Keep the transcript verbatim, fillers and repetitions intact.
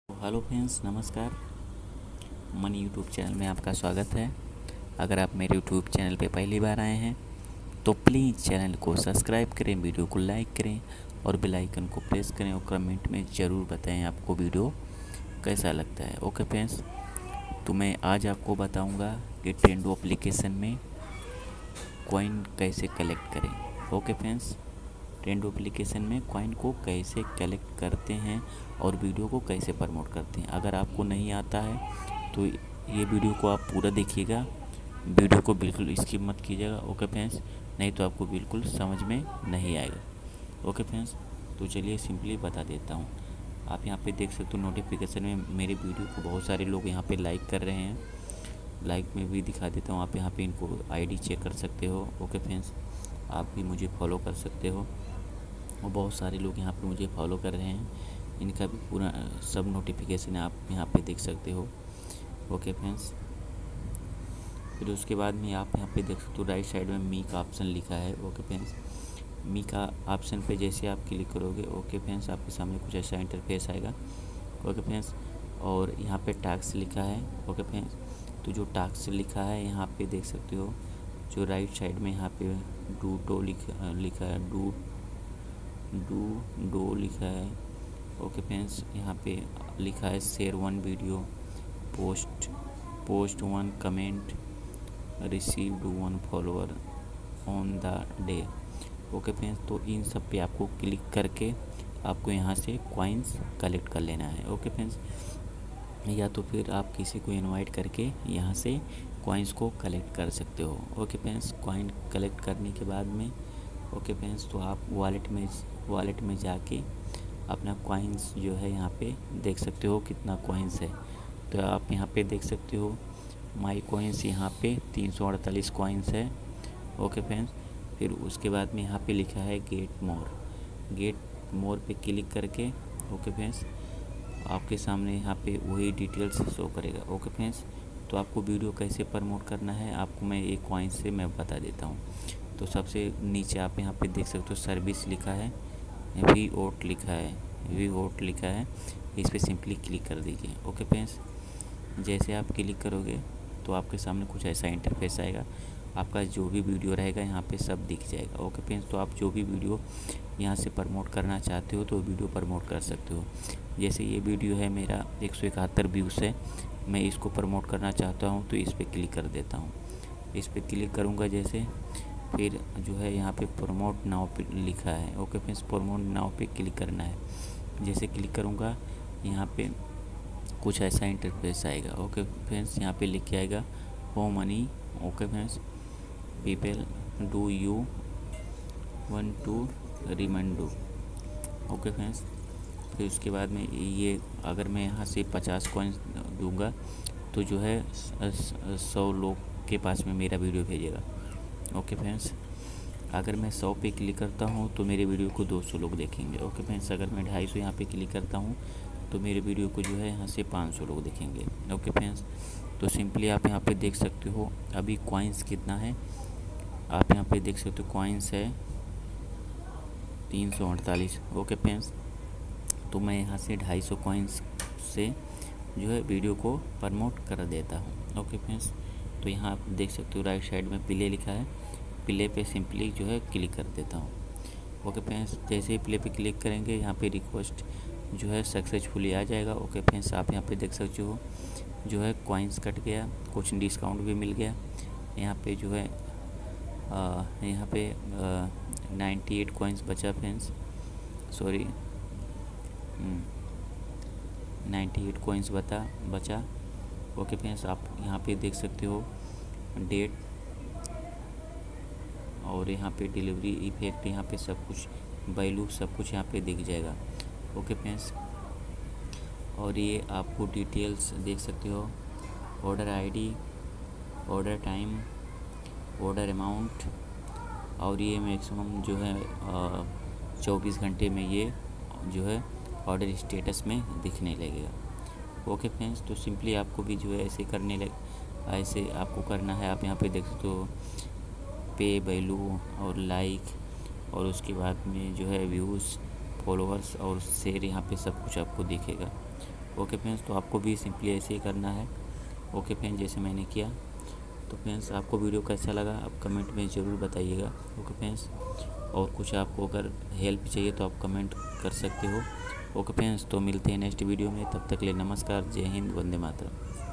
Hello friends, नमस्कार। Money YouTube channel में आपका स्वागत है। अगर आप मेरे यूट्यूब चैनल पे पहली बार आए हैं तो प्लीज़ चैनल को सब्सक्राइब करें, वीडियो को लाइक करें और बेल आइकन को प्रेस करें और कमेंट में ज़रूर बताएं आपको वीडियो कैसा लगता है। ओके फ्रेंड्स, तो मैं आज आपको बताऊंगा कि ट्रेंडो एप्लीकेशन में कॉइन कैसे कलेक्ट करें। ओके फ्रेंड्स, ट्रेंडो एप्लीकेशन में कॉइन को कैसे कलेक्ट करते हैं और वीडियो को कैसे प्रमोट करते हैं। अगर आपको नहीं आता है तो ये वीडियो को आप पूरा देखिएगा, वीडियो को बिल्कुल स्किप मत कीजिएगा। ओके फ्रेंड्स, नहीं तो आपको बिल्कुल समझ में नहीं आएगा। ओके फ्रेंड्स, तो चलिए सिंपली बता देता हूँ। आप यहाँ पे देख सकते हो नोटिफिकेशन में मेरे वीडियो को बहुत सारे लोग यहाँ पे लाइक कर रहे हैं। लाइक में भी दिखा देता हूँ, आप यहाँ पे इनको आईडी चेक कर सकते हो। ओके फ्रेंड्स, आप भी मुझे फॉलो कर सकते हो और बहुत सारे लोग यहाँ पे मुझे फॉलो कर रहे हैं, इनका भी पूरा सब नोटिफिकेशन आप यहाँ पे देख सकते हो। ओके फ्रेंड्स, फिर उसके बाद में आप यहाँ पे देख सकते हो राइट साइड में मी का ऑप्शन लिखा है। ओके फ्रेंड्स, मी का ऑप्शन पे जैसे आप क्लिक करोगे, ओके फ्रेंड्स, आपके सामने कुछ ऐसा इंटरफेस आएगा। ओके फ्रेंड्स, और यहाँ पे टैक्स लिखा है। ओके फ्रेंड्स, तो जो टैक्स लिखा है यहाँ पे देख सकते हो, जो राइट साइड में यहाँ पे डू टो लिखा लिखा है डू डू डो लिखा है। ओके फ्रेंड्स, यहाँ पे लिखा है share one video, post post one comment, receive do one follower on the day. Okay friends, तो इन सब पे आपको क्लिक करके आपको यहाँ से कॉइन्स कलेक्ट कर लेना है। ओके फ्रेंड्स, या तो फिर आप किसी को इनवाइट करके यहाँ से कॉइन्स को कलेक्ट कर सकते हो। ओके फ्रेंड्स, कॉइन कलेक्ट करने के बाद में ओके फ्रेंड्स, तो आप वॉलेट में वॉलेट में जाके अपना कॉइन्स जो है यहाँ पे देख सकते हो कितना कॉइन्स है। तो आप यहाँ पे देख सकते हो माई कॉइन्स, यहाँ पे तीन सौ अड़तालीस कॉइन्स है। ओके फ्रेंड्स, फिर उसके बाद में यहाँ पे लिखा है गेट मोर। गेट मोर पे क्लिक करके ओके फ्रेंड्स, आपके सामने यहाँ पे वही डिटेल्स शो करेगा। ओके फ्रेंड्स, तो आपको वीडियो कैसे प्रमोट करना है आपको मैं एक कॉइन से मैं बता देता हूँ। तो सबसे नीचे आप यहाँ पे देख सकते हो सर्विस लिखा है, वी वोट लिखा है वी वोट लिखा है इस पर सिंपली क्लिक कर दीजिए। ओके फ्रेंड्स, जैसे आप क्लिक करोगे तो आपके सामने कुछ ऐसा इंटरफेस आएगा। आपका जो भी वीडियो रहेगा यहाँ पे सब दिख जाएगा। ओके फ्रेंड्स, तो आप जो भी वीडियो यहाँ से प्रमोट करना चाहते हो तो वीडियो प्रमोट कर सकते हो। जैसे ये वीडियो है मेरा एक सौ इकहत्तर व्यूज़ है, मैं इसको प्रमोट करना चाहता हूँ तो इस पर क्लिक कर देता हूँ। इस पर क्लिक करूँगा जैसे, फिर जो है यहाँ पे प्रमोट नाउ पे लिखा है। ओके फ्रेंड्स, प्रमोट नाउ पे क्लिक करना है। जैसे क्लिक करूँगा यहाँ पे कुछ ऐसा इंटरफेस आएगा। ओके फ्रेंड्स, यहाँ पे लिख के आएगा हो money. Okay friends, people do you one two remind do. Okay friends, फिर उसके बाद में ये अगर मैं यहाँ से पचास कॉइन दूंगा तो जो है सौ लोग के पास में मेरा वीडियो भेजेगा। ओके फ्रेंड्स, अगर मैं सौ पे क्लिक करता हूँ तो मेरे वीडियो को दो सौ लोग देखेंगे। ओके फ्रेंड्स, अगर मैं ढाई सौ यहाँ पे क्लिक करता हूँ तो मेरे वीडियो को जो है यहाँ से पाँच सौ लोग देखेंगे। ओके फ्रेंड्स, तो सिंपली आप यहाँ पे देख सकते हो अभी कॉइन्स कितना है। आप यहाँ पे देख सकते हो कॉइन्स है तीन सौ अड़तालीस। ओके फ्रेंड्स, तो मैं यहाँ से ढाई सौ कॉइन्स से जो है वीडियो को प्रमोट कर देता हूँ। ओके फ्रेंड्स, तो यहाँ आप देख सकते हो राइट साइड में प्ले लिखा है, प्ले पे सिंपली जो है क्लिक कर देता हूँ। ओके फ्रेंड्स, जैसे ही प्ले पे क्लिक करेंगे यहाँ पे रिक्वेस्ट जो है सक्सेसफुली आ जाएगा। ओके फ्रेंड्स, आप यहाँ पे देख सकते हो जो है कॉइन्स कट गया, कुछ डिस्काउंट भी मिल गया। यहाँ पे जो है आ, यहाँ पे नाइन्टी एट कॉइन्स बचा friends, sorry ninety eight coins बता बचा। ओके फ्रेंड्स, आप यहाँ पे देख सकते हो डेट और यहाँ पे डिलीवरी इफेक्ट, यहाँ पे सब कुछ वैल्यू सब कुछ यहाँ पे दिख जाएगा। ओके फ्रेंड्स, और ये आपको डिटेल्स देख सकते हो, order ID, order time, order amount, और ये मैक्सिमम जो है चौबीस घंटे में ये जो है ऑर्डर स्टेटस में दिखने लगेगा। ओके फ्रेंड्स, तो सिंपली आपको भी जो है ऐसे करने लग ऐसे आपको करना है। आप यहाँ पे देख सकते हो पे वैल्यू और लाइक और उसके बाद में जो है व्यूज़, फॉलोअर्स और शेयर, यहाँ पे सब कुछ आपको दिखेगा। ओके फ्रेंड्स, तो आपको भी सिंपली ऐसे ही करना है। ओके फ्रेंड्स, जैसे मैंने किया। तो फ्रेंड्स, आपको वीडियो कैसा लगा आप कमेंट में ज़रूर बताइएगा। ओके फ्रेंड्स, और कुछ आपको अगर हेल्प चाहिए तो आप कमेंट कर सकते हो। ओके फ्रेंड्स, तो मिलते हैं नेक्स्ट वीडियो में। तब तक के लिए नमस्कार, जय हिंद, वंदे मातरम।